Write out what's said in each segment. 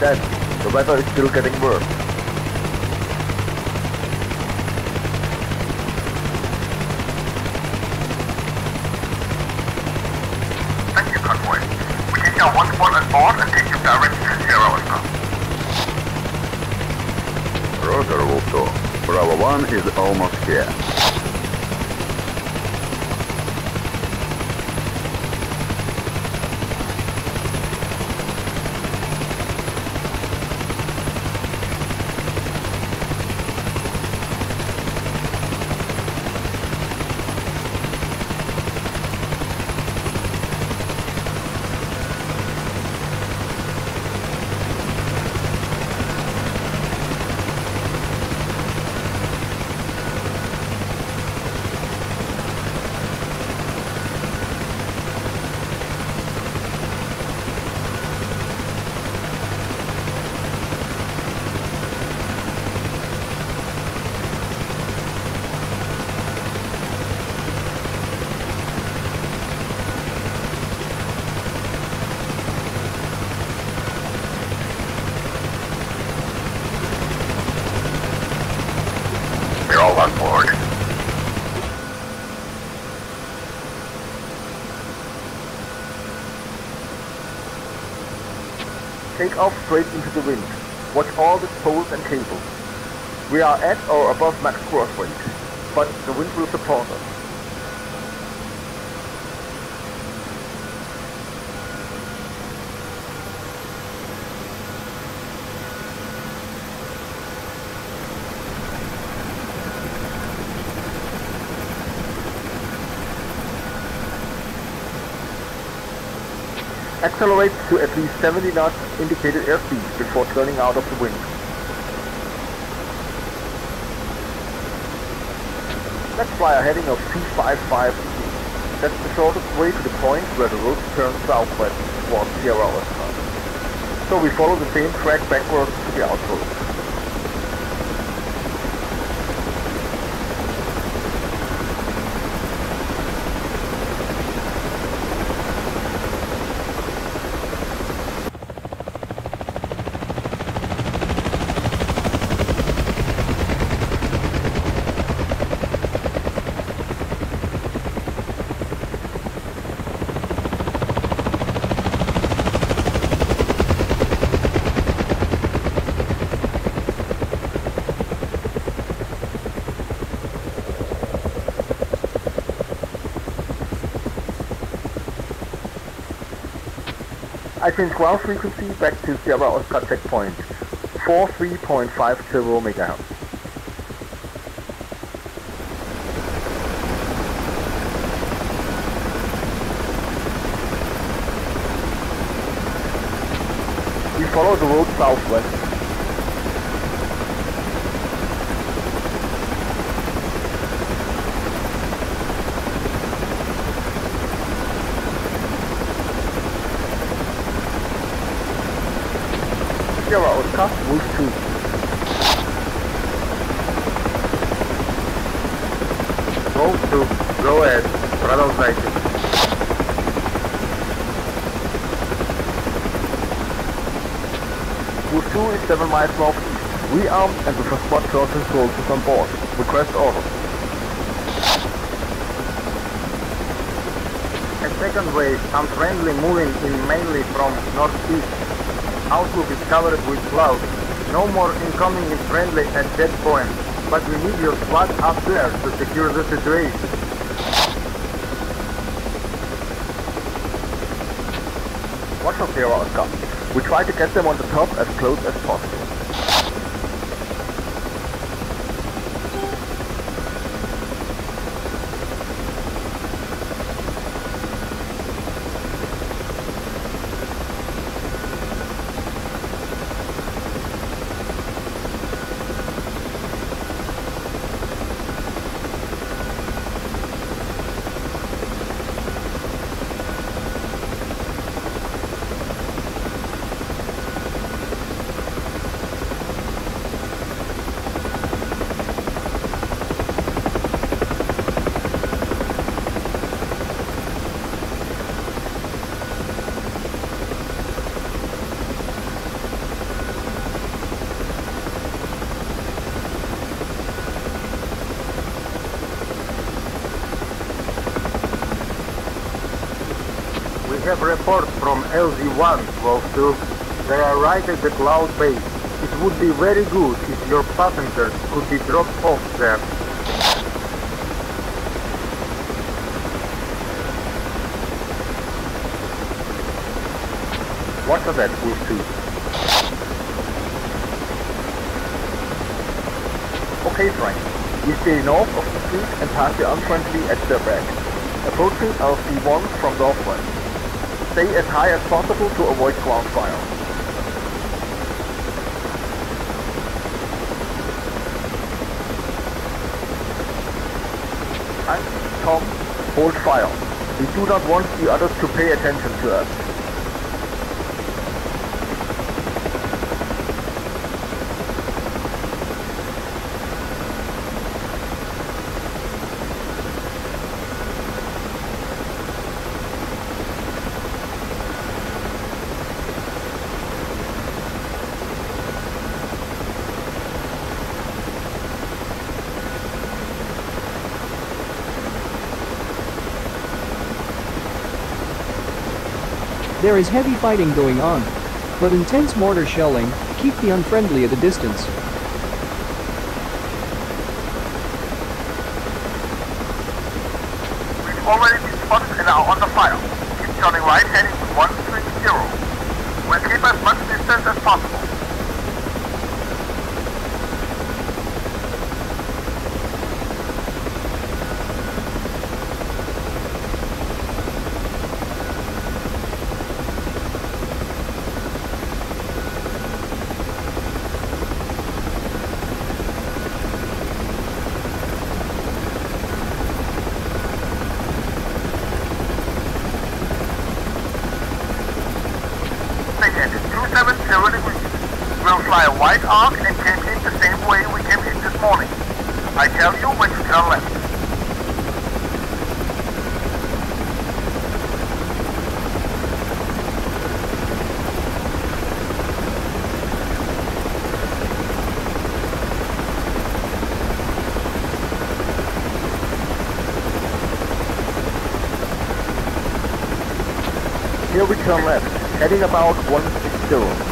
ahead. The weather is still getting worse. Thank you, convoy. We take down one squad on board and take you directly to Sierra Oscar. Roger, Vulto. Bravo 1 is almost here. On board. Take off straight into the wind. Watch all the poles and cables. We are at or above max cross weight, but the wind will support us. Accelerate to at least 70 knots indicated airspeed before turning out of the wind. Let's fly a heading of 255. That's the shortest way to the point where the road turns southwest towards Sierra Oscar. So we follow the same track backwards to the outpost. I change ground frequency back to Sierra Oscar checkpoint, 43.50 MHz. We follow the road southwest. Sierra Oscar, move to. Go ahead. Продолжайте. Move 2 is 7 miles northeast. Rearmed and with a squad short-range soldiers on board. Request orders. A second wave, unfriendly moving in mainly from northeast. Outlook is covered with clouds. No more incoming is friendly at that point, but we need your squad up there to secure the situation. Watch for Sierra Oscar. We try to get them on the top as close as possible. have reports from LZ-1, Wolf 2. They are right at the cloud base. It would be very good if your passengers could be dropped off there. Watch for that, Wolf 2. Okay, Frank. We stay north of the fleet and pass the unfriendly at their back. Approaching LZ-1 from northwest. Stay as high as possible to avoid ground fire. Frank, Tom, hold fire. We do not want the others to pay attention to us. There is heavy fighting going on, but intense mortar shelling keep the unfriendly at a distance. We've already been spotted and are under fire. Keep turning right, heading 130. We'll keep as much distance as possible. We'll fly a wide arc and came in the same way we came in this morning. I tell you when to turn left. Here we turn left, heading about 160.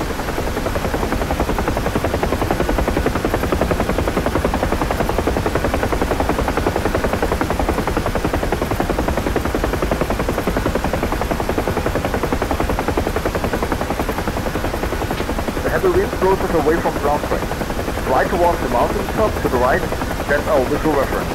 The wind blows us away from ground train. Fly towards the mountain top to the right, that's our visual reference.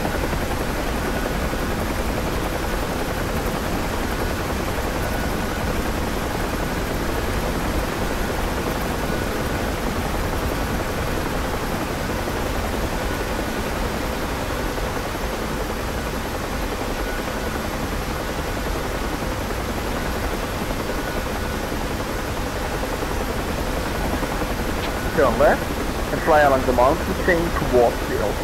Turn left and fly along the mountain chain towards the LZ.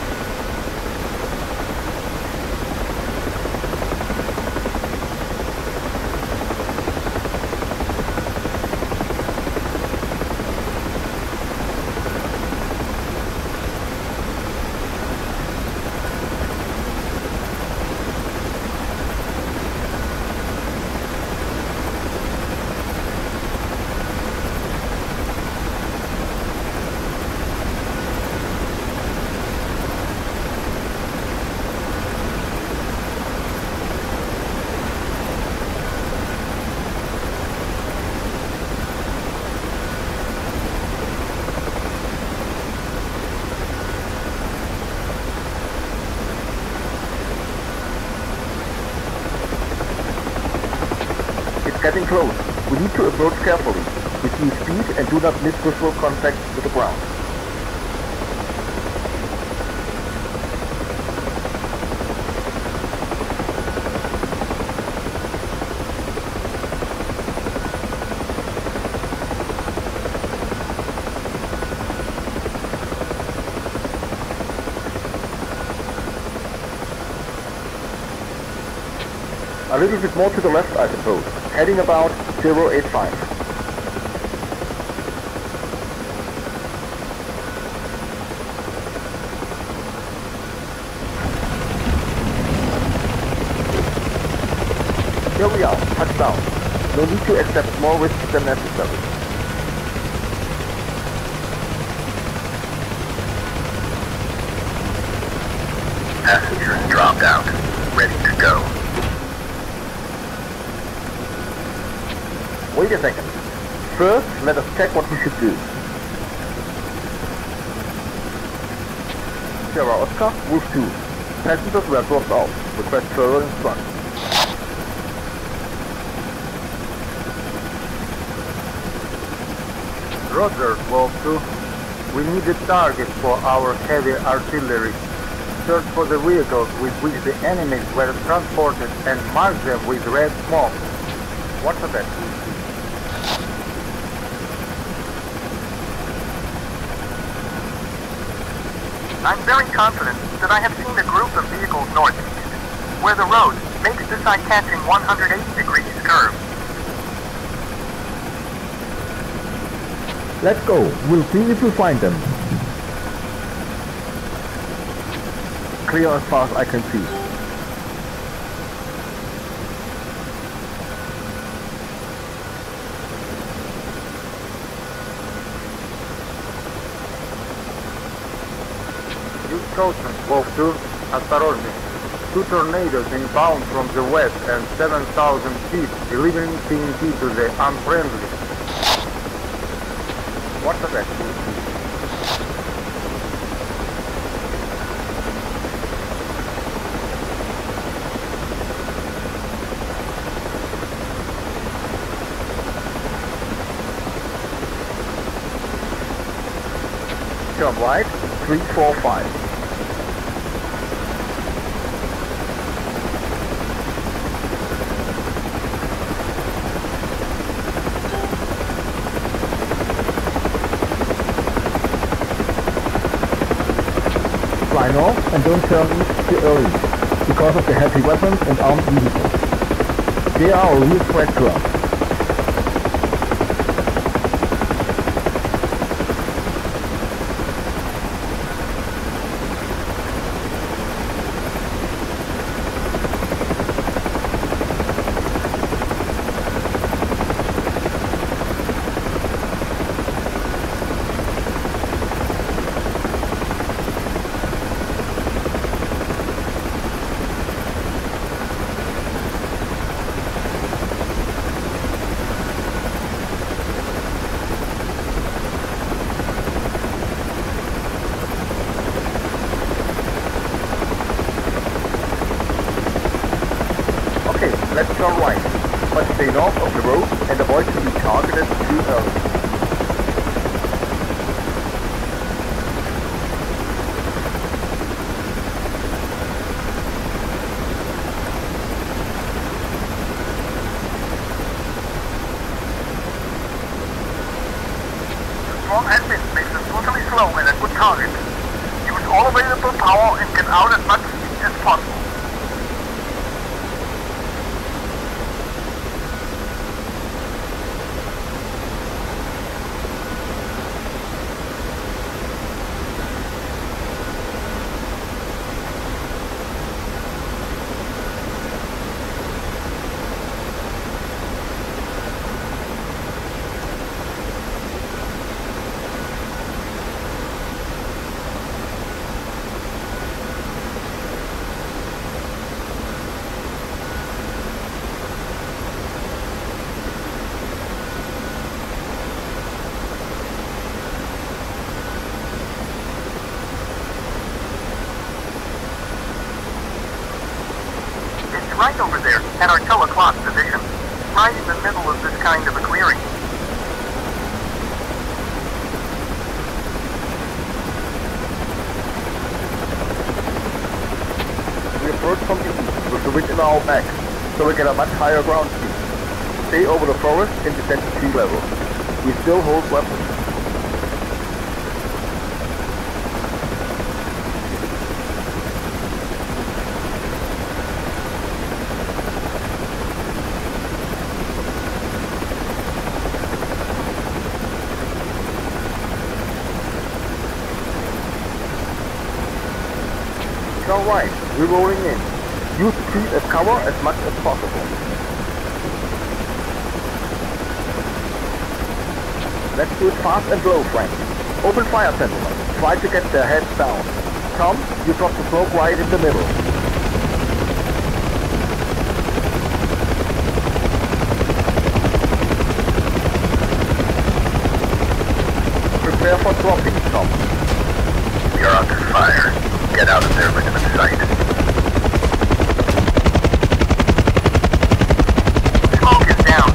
Getting close. We need to approach carefully. Reduce speed and do not miss visual contact with the ground. A little bit more to the left, I suppose. Heading about 085. Here we are, touchdown. No need to accept more risks than necessary. Passengers dropped out. Ready to go. Wait a second. First, let us check what we should do. Sierra Oscar, Wolf 2. Passengers were dropped off. Request further instructions. Roger, Wolf 2. We need a target for our heavy artillery. Search for the vehicles with which the enemies were transported and mark them with red smoke. What for that? I'm very confident that I have seen a group of vehicles northeast, where the road makes this eye-catching 180 degrees curve. Let's go. We'll see if we find them. Clear as far as I can see. Use caution, Wolf 2. Осторожней. 2 tornadoes inbound from the west and 7,000 feet, delivering TNT to the unfriendly. What for that? Turn right, 345. Fly north and don't turn east too early, because of the heavy weapons and armed vehicles. They are a real threat to us. Let's turn right, but stay north of the road and avoid to be targeted too early. The strong admin makes us brutally slow and a good target. Use all available power and get out as much speed as possible. Right over there, at our 2 o'clock position, right in the middle of this kind of a clearing. We approach from the east with the wind in our back, so we get a much higher ground speed. Stay over the forest and descend to sea level. We still hold weapons. Turn right, we're rolling in. Use the trees as cover as much as possible. Let's do it fast and low, Frank. Open fire, gentlemen. Try to get their heads down. Tom, you drop the smoke right in the middle. Prepare for dropping, Tom. You're under fire. Get out of there, minimum sight. Smoke is down.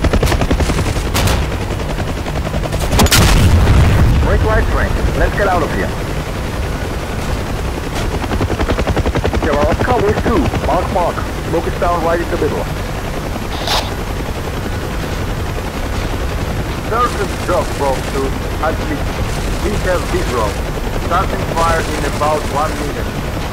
Break right, Frank. Let's get out of here. There are Oscar, wave 2. Mark. Smoke is down right in the middle. Certain job, Bravo 2. At least we have visual. Starting fire in about 1 minute.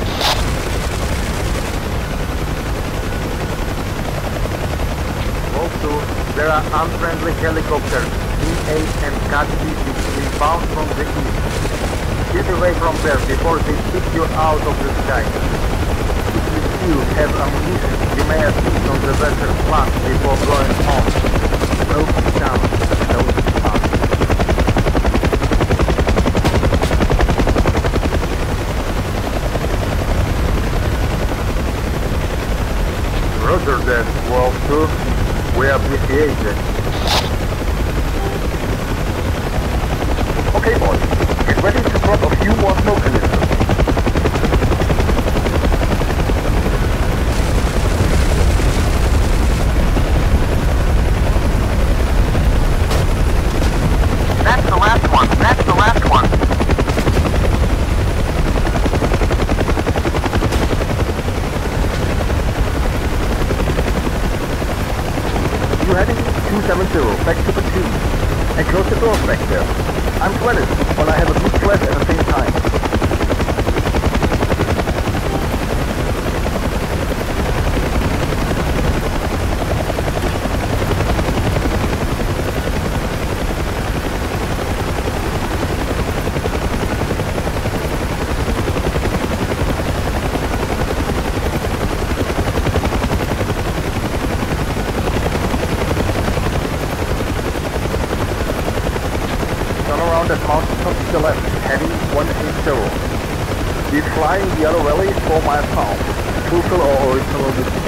Bravo 2, there are unfriendly helicopters, E8 and Cat-DC, inbound from the east. Get away from there before they kick you out of the sky. If you still have ammunition, you may assist on the vessel plant before going on. Broke down. Don't pass. Roger that, Wolf 2. We appreciate it. Okay, boys. Get ready to drop a few more smoke canisters. That's the last one. That's the last one. You heading 270, back to platoon. And close the doors back there. I'm sweated, but I have a good breath at the same time. At mountaintop to the left, heading 180. We fly in the other valley 4 miles south, fulfill our original mission.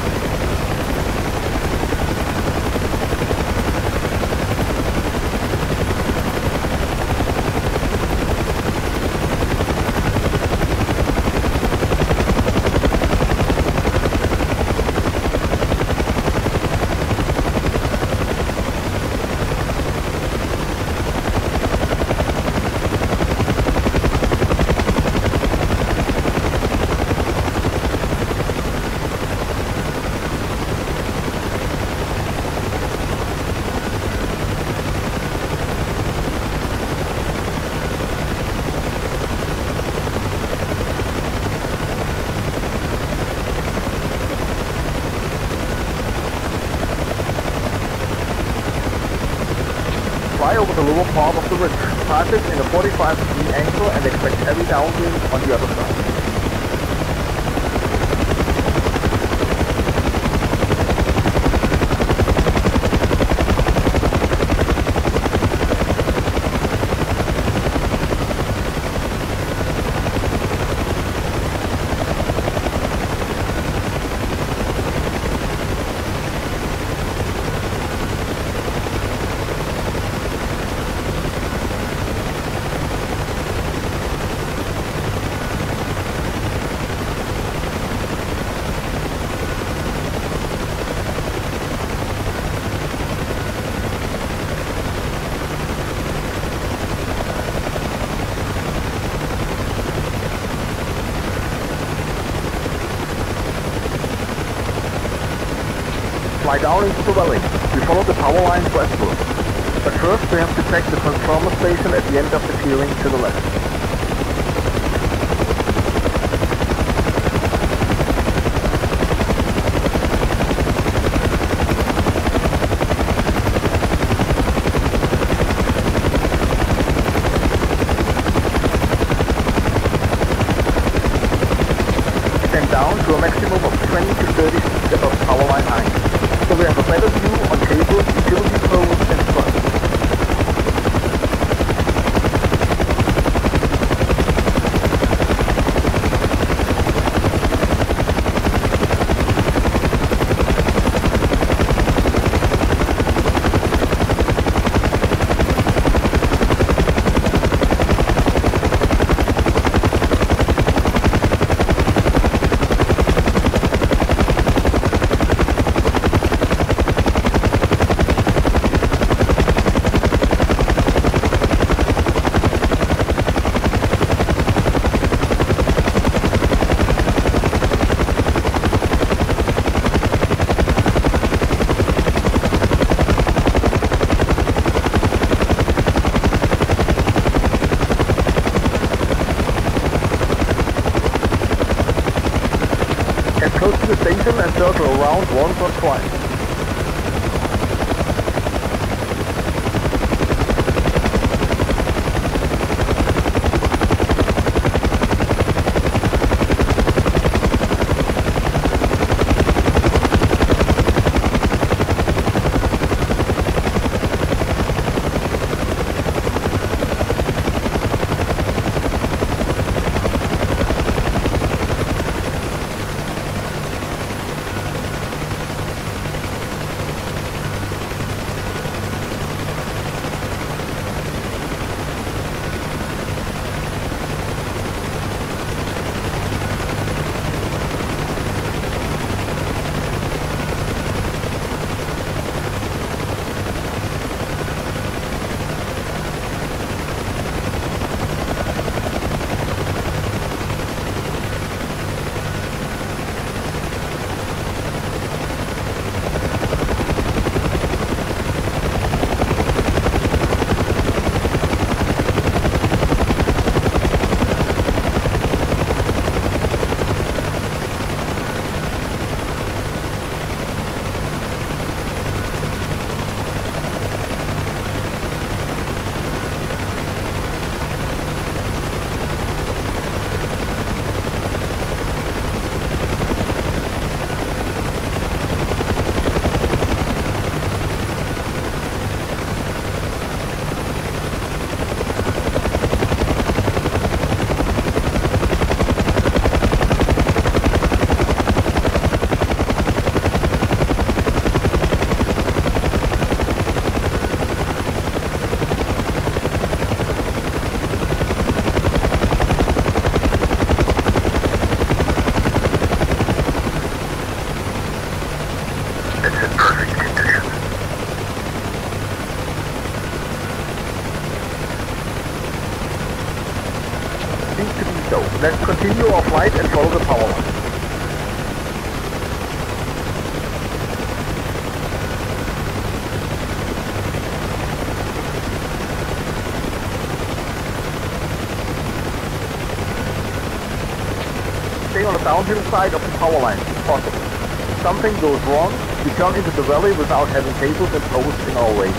Fly over the lower part of the ridge, pass it in a 45-degree angle and expect heavy downwind on the other side. Fly down into the valley. We follow the power lines westward. But first we have to check the transformer station at the end of the clearing to the left. Extend down to a maximum of 20 to 30 feet above power line height. So we have a better view on cables, utility poles and trucks. engine and circle around once or twice. Let's continue our flight and follow the power line. Stay on the downhill side of the power line if possible. If something goes wrong, we turn into the valley without having cables and posts in our way.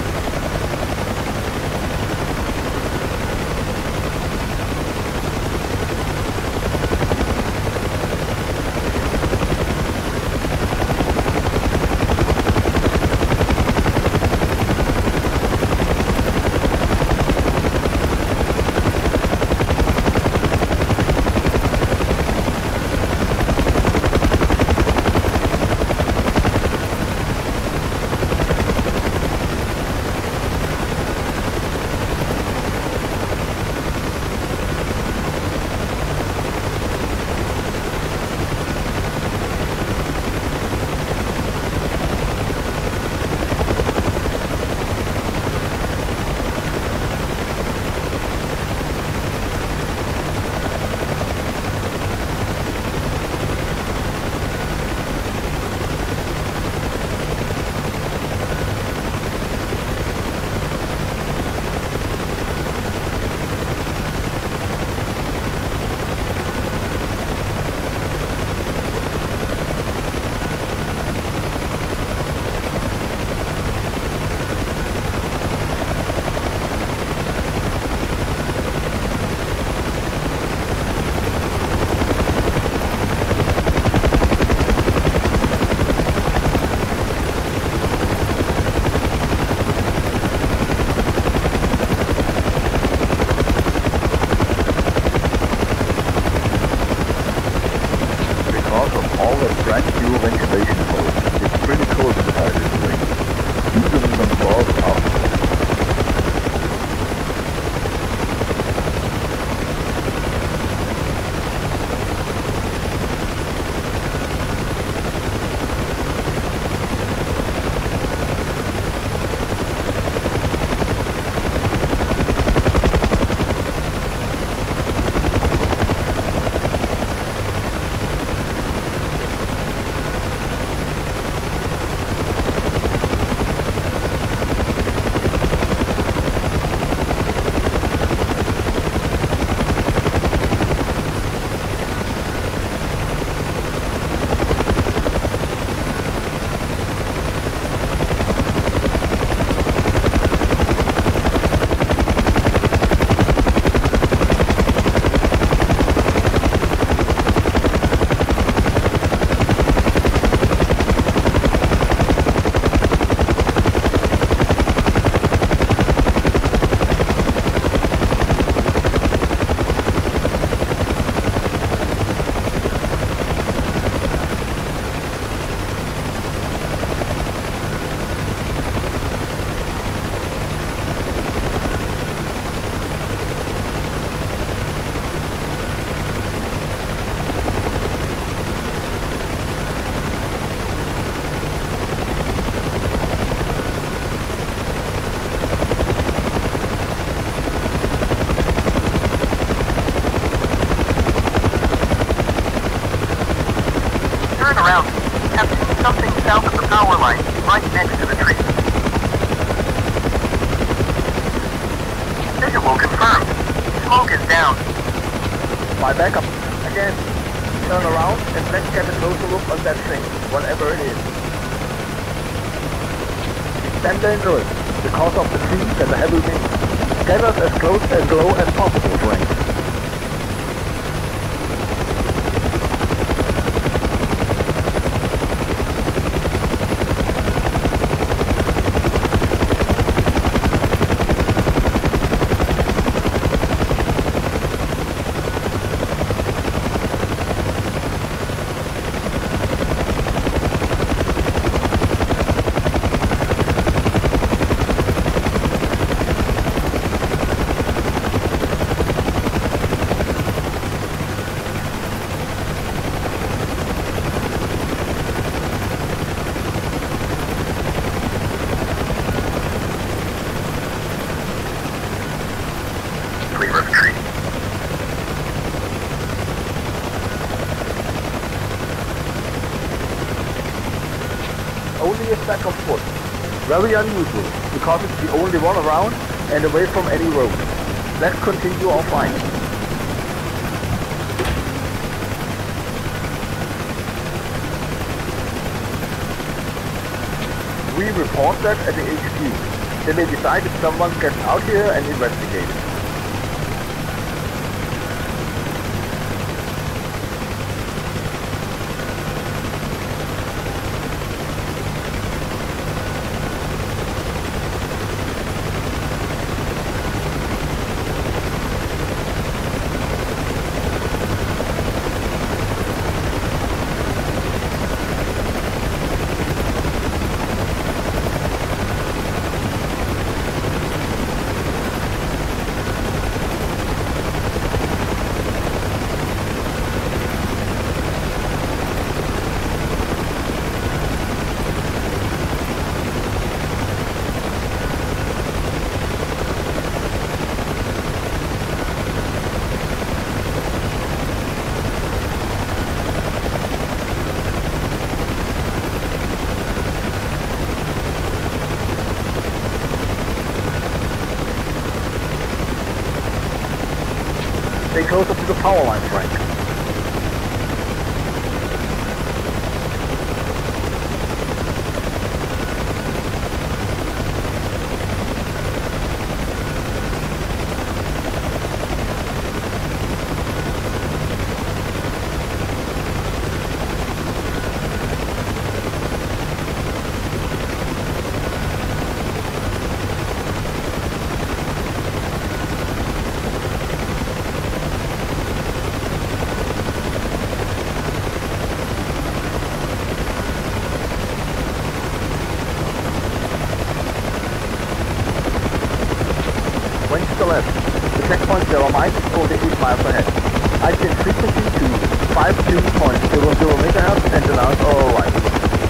Something south of the power line, right next to the tree. Visual confirmed. Smoke is down. My backup. Again, turn around and let's get a closer look on that thing, whatever it is. It's dangerous because of the trees and the heavy wind. Get us as close and low as possible, Frank. Clear of tree. Only a stack of foot. Very unusual, because it's the only one around and away from any road. Let's continue our fight. We report that at the HQ. Then they decide if someone gets out here and investigates. Stay closer to the power line, Frank. Wing to the left. The checkpoint 0 miles is 48 miles ahead. I change frequency to 52.00 MHz and announce our arrival.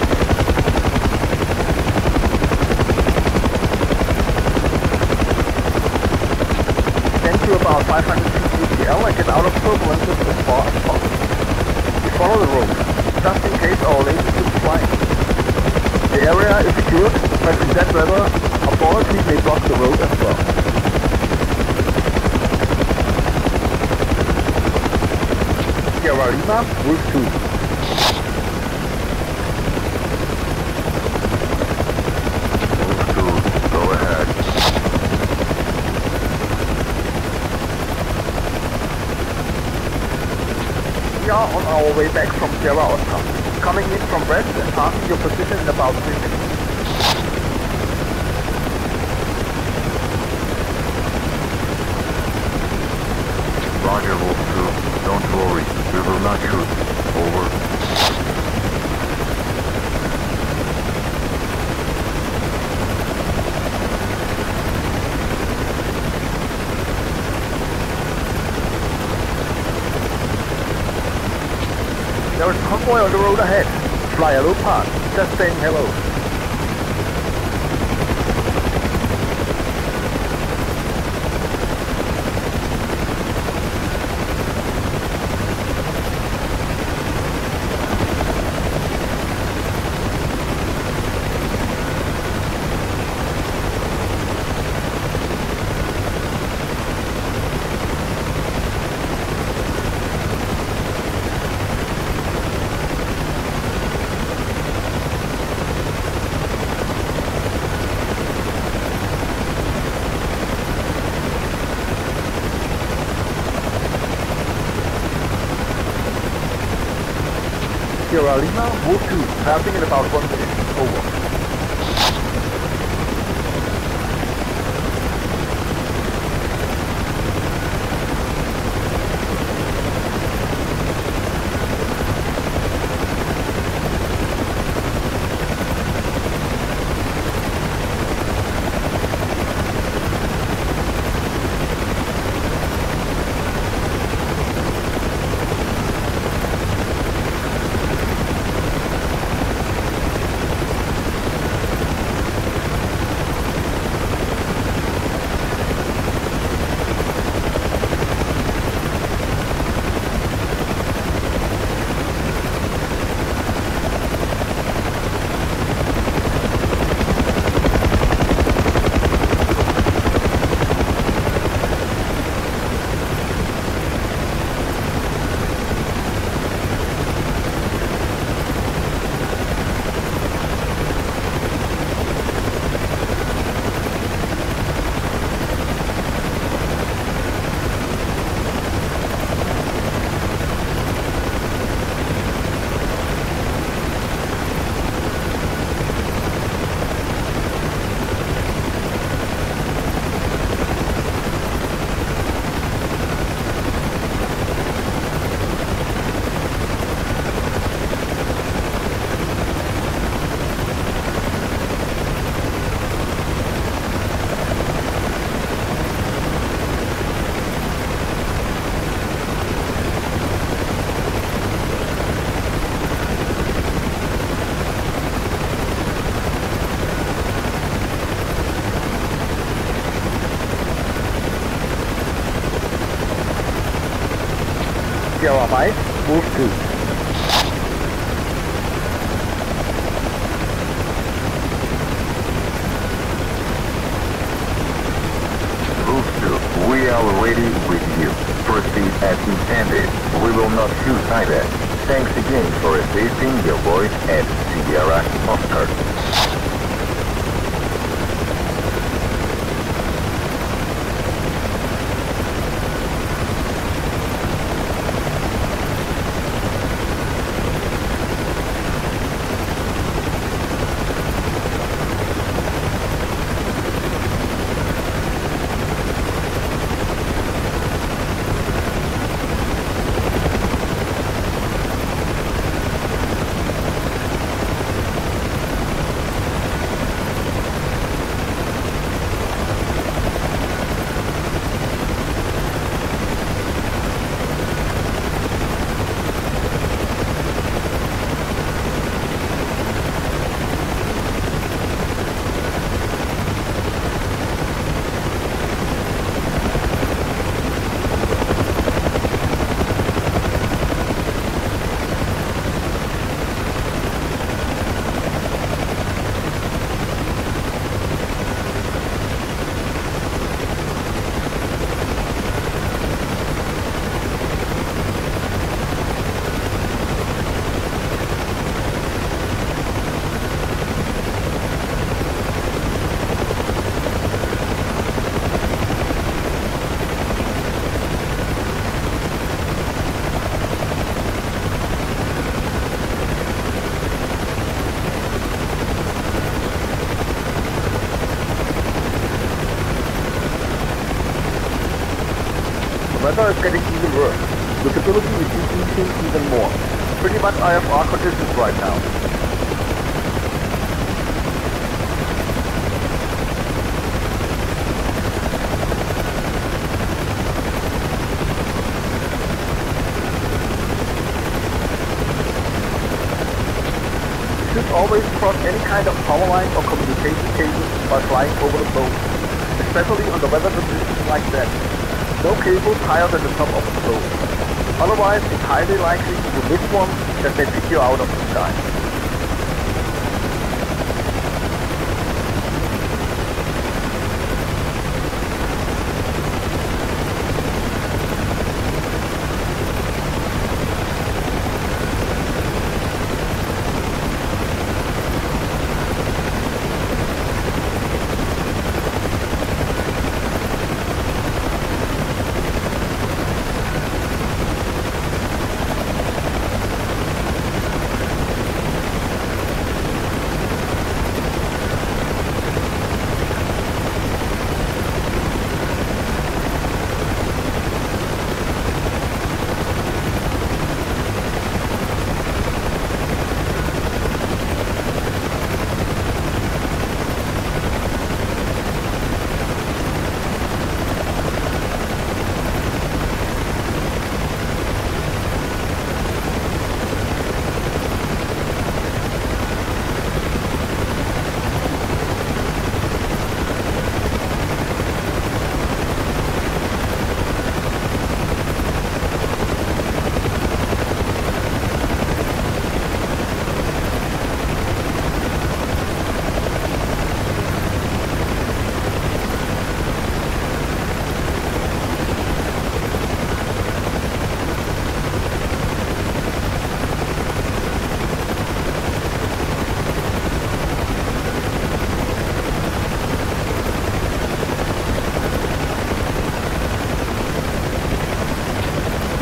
Descend to about 500 feet ATL and get out of turbulences as far as possible. We follow the road, just in case our laser should fly. The area is secured, but in that weather, authorities may block the road as well. Sierra Lima, Wolf 2. Wolf 2, go ahead. We are on our way back from Sierra Oscar, coming in from west and passing your position in about 3 minutes. Roger, Wolf 2. Don't worry. We will not shoot. Over. There is a convoy on the road ahead. Fly a low pass. Just saying hello. Sierra Lima, Wolf 2, passing in about 1 minute. Over. Sierra 5, Wolf 2. Wolf 2, we are ready with you. Proceed as intended. We will not shoot either. Thanks again for assisting your voice at Sierra Oscar. The weather is getting even worse. Visibility is decreasing even more. Pretty much IFR conditions right now. You should always cross any kind of power line or communication cable while flying over the boat, especially under weather conditions like that. No cables higher than the top of the boat. Otherwise, it's highly likely you miss one that may pick you out of the sky.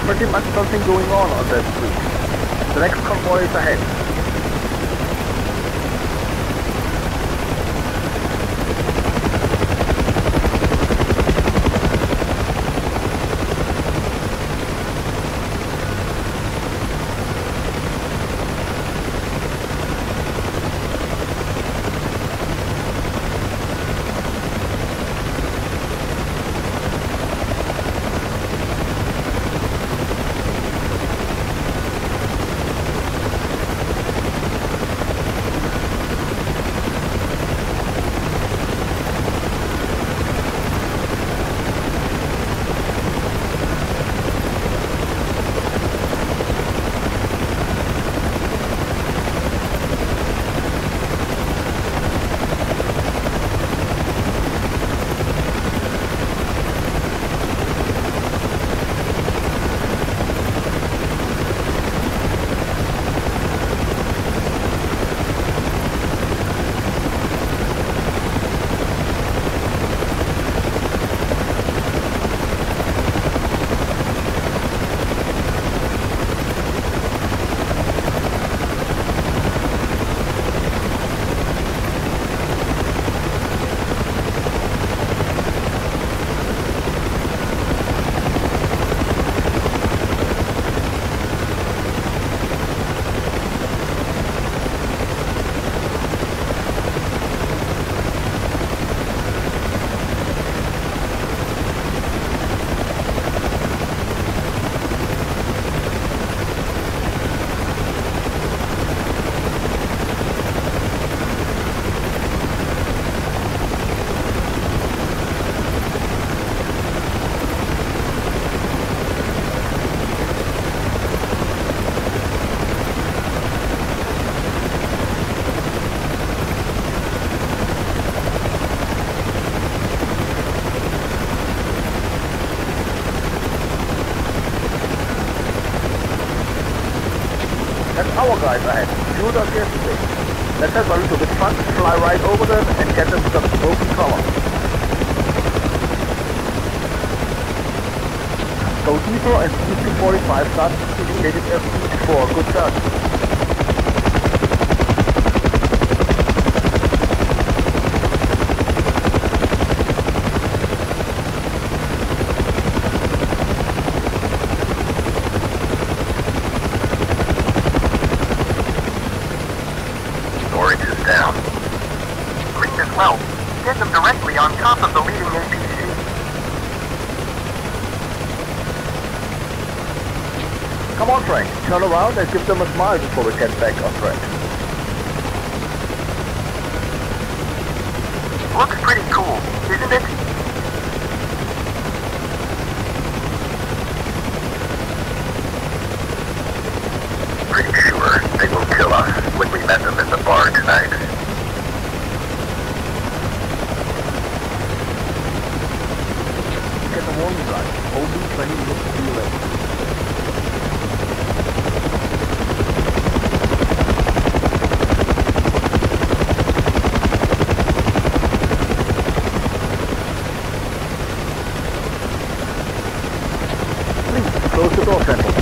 pretty much nothing going on that street. The next convoy is ahead. Our guys ahead. Shoot us yesterday. Let's have a little bit fun, fly right over them and get them some smoky color. Go deeper and keep to 45 knots indicated as before. Good shot. Well, get them directly on top of the leading APC. Come on, Frank. Turn around and give them a smile before we get back on track. Looks pretty cool, isn't it? Pretty sure they will kill us when we met them in the bar tonight. Get the warning light. OB-20 looks to your left. Please, close the door, gentlemen.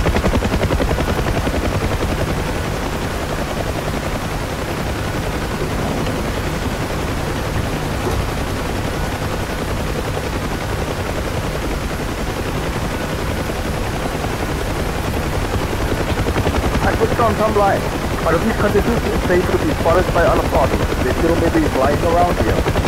On some line. Under these conditions, it's safe to be spotted by other parties. They still may be flying around here.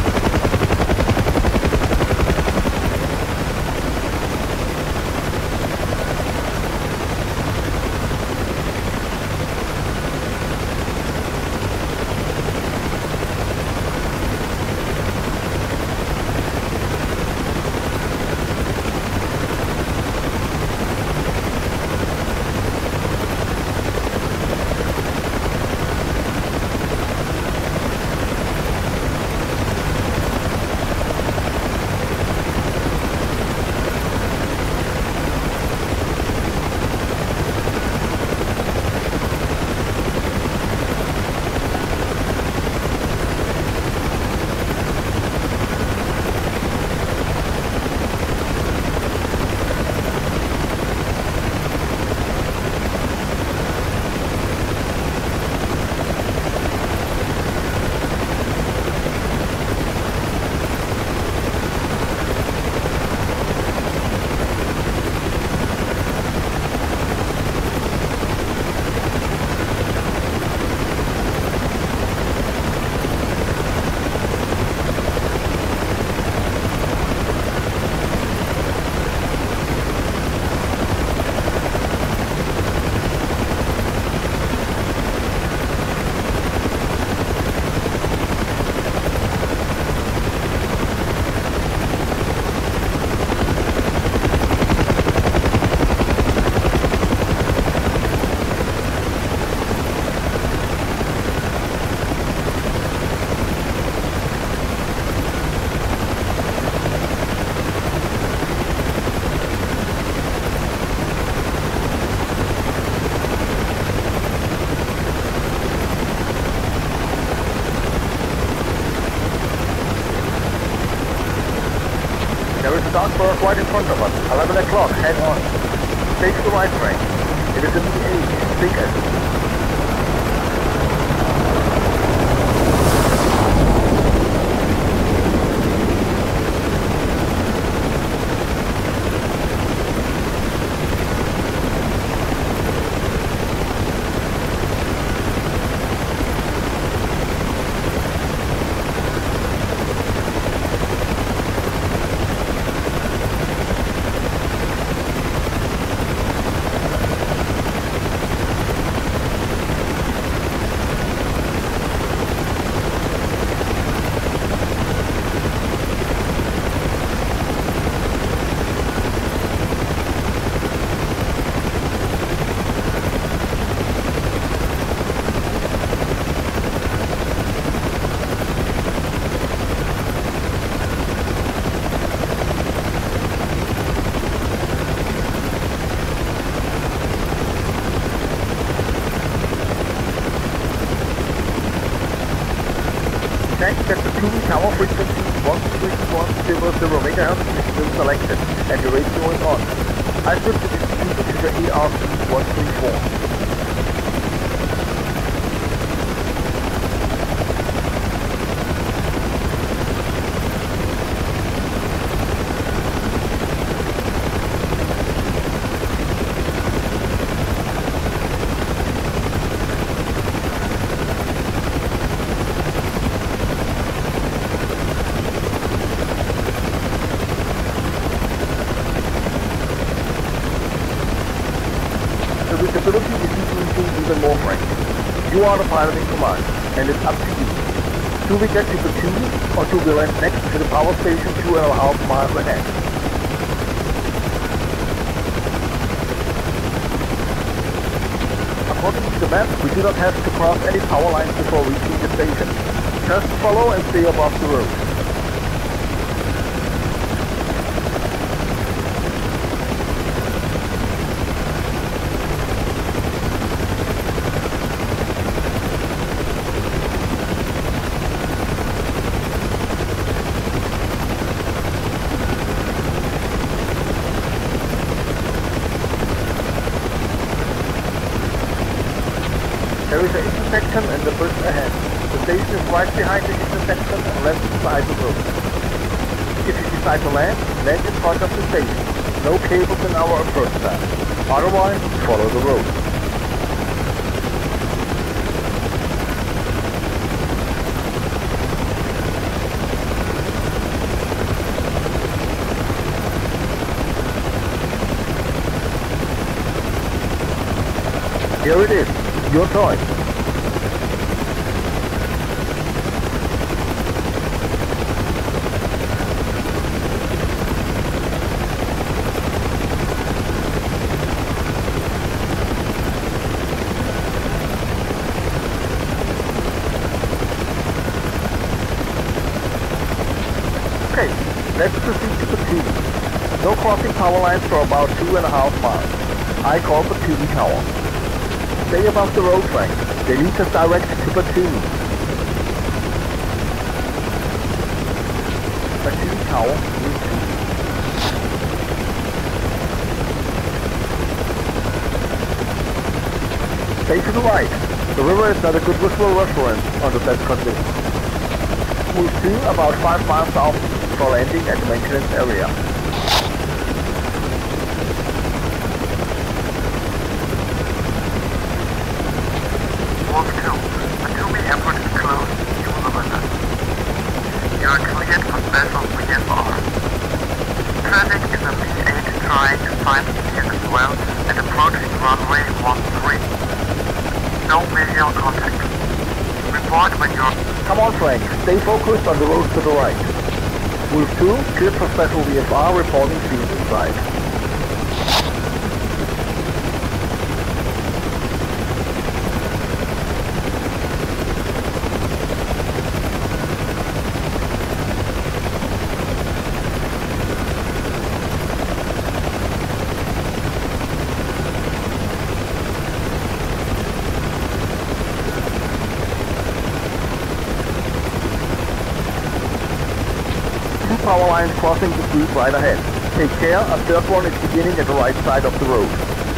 Starkburg right in front of us. 11 o'clock, head on. Stay to the right, Frank. It is a V8, think as check that the 2 tower frequency 13100 MHz is still selected and the radio is on. I switched the distributor to the ARC-134. Visibility is increasing even more, Frank. You are the pilot in command, and it's up to you. Should we get to the 2, or should we land next to the power station 2.5 miles ahead? According to the map, we do not have to cross any power lines before reaching the station. Just follow and stay above the road. There is an intersection and the bridge ahead. The station is right behind the intersection and left side of the road. If you decide to land in front of the station. No cables in our approach path. Otherwise, follow the road. Here it is. Your choice. Okay, let's proceed to the 2. No crossing power lines for about 2.5 miles. I call the 2 tower. Stay above the road, Frank. They lead us direct to Batumi. Batumi Tower, route 2. Stay to the right. The river is not a good visual reference under that condition. Move to about 5 miles south for landing at the maintenance area. Batumi Airport is closed due to weather. You are cleared for special VFR. Traffic is a V8 trying to find here as well and approaching runway 13. No visual contact. Report when you're... Come on, Frank. Stay focused on the road to the right. Move 2, cleared for special VFR, reporting scenes inside. power lines crossing the street right ahead. Take care, a third one is beginning at the right side of the road.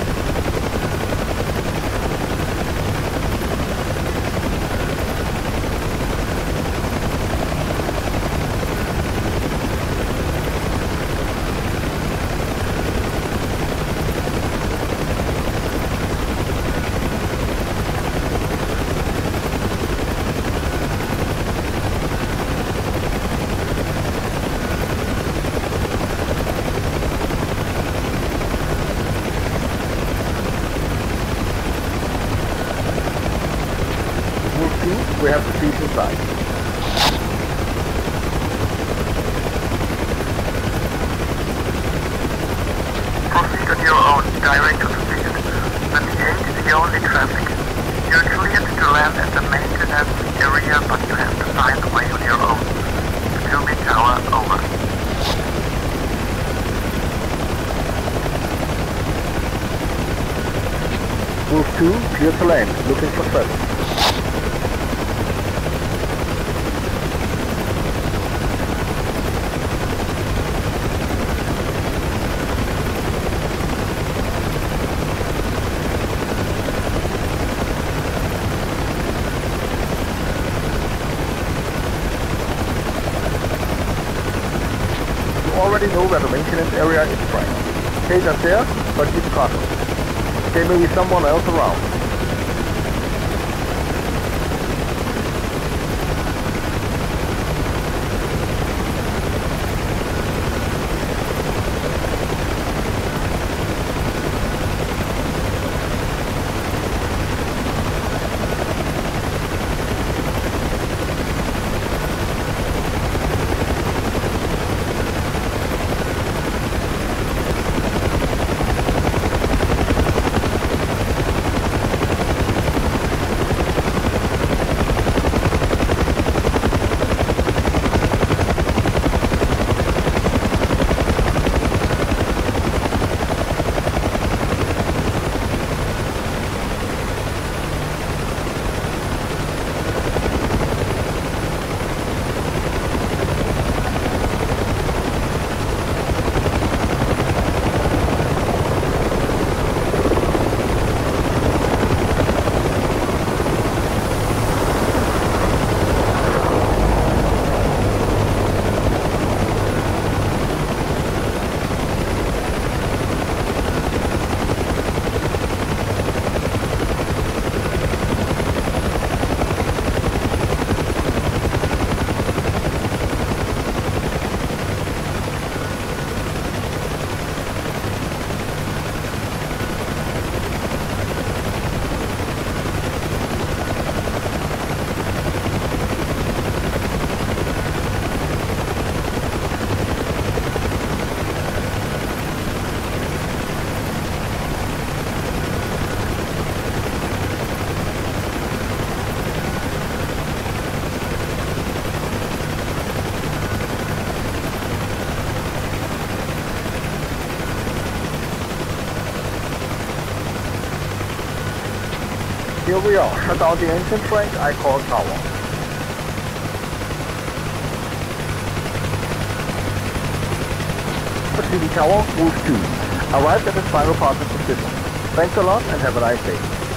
We have the seat inside. Proceed on your own, direct to the field. The V8 is the only traffic. You're cleared to land at the maintenance area, but you have to find a way on your own. Tumi Tower, over. Wolf 2, clear to land, looking for 7. Already know where the maintenance area is right. Take us there, but keep cautious. There may be someone else around. Here we are. Shut down the engine, Frank. I call tower. Proceeding tower, move 2. Arrived at its final partner position. Thanks a lot and have a nice day.